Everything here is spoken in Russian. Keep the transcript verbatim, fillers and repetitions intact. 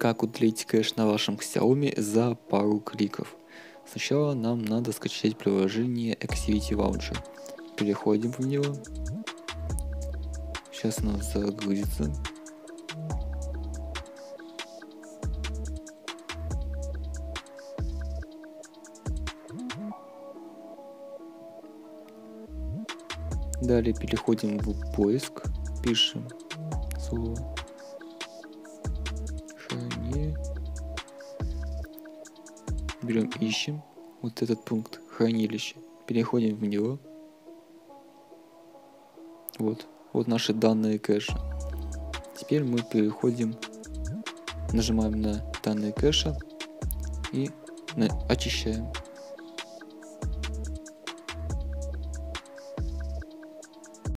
как удалить кэш на вашем Xiaomi за пару кликов. Сначала нам надо скачать приложение Activity Launcher. Переходим в него. Сейчас оно загрузится. Далее переходим в поиск, пишем слово хранение, берем, ищем вот этот пункт хранилище, переходим в него. Вот, вот наши данные кэша. Теперь мы переходим, нажимаем на данные кэша и очищаем.